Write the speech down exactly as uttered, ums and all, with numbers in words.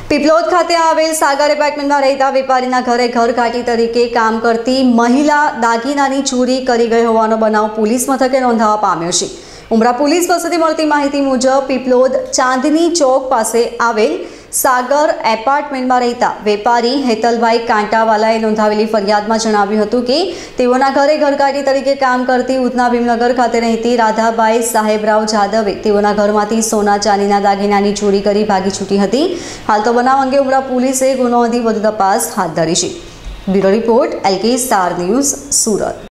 પીપલોદ ખાતે આવેલ સાગર એપાર્ટમેન્ટમાં રહેતા વેપારીના ઘરે ઘરઘાટી તરીકે કામ કરતી મહિલા દાગીનાની ચોરી કરી ગઈ હોવાનો બનાવ પોલીસ મથકે નોંધાવા પામ્યો છે। ઉમરા પોલીસ પાસેથી મળતી માહિતી મુજબ પીપલોદ ચાંદની ચોક પાસે આવેલ સાગર એપાર્ટમેન્ટમાં રહેતા વેપારી હેતલભાઈ કાંટાવાલાએ નોંધાવેલી ફરિયાદમાં જણાવ્યું હતું કે તેઓના ઘરે ઘરઘાટી તરીકે કામ કરતી ઉધના ભીમનગર ખાતે રહેતી રાધાબાઈ સાહેબરાવ જાદવે તેઓના ઘરમાંથી સોના ચાંદીના દાગીનાની ચોરી કરી ભાગી છૂટી હતી। હાલ તો બનાવ અંગે ઉમરા પોલીસે ગુનો નોંધી વધુ તપાસ હાથ ધરી છે। Bureau report LK star news, Surat.